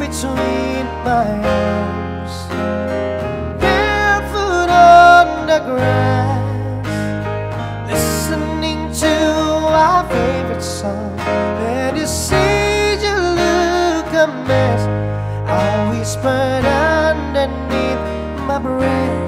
between my arms, barefoot on the grass, listening to our favorite song. And you see you look a mess. I whispered underneath my breath,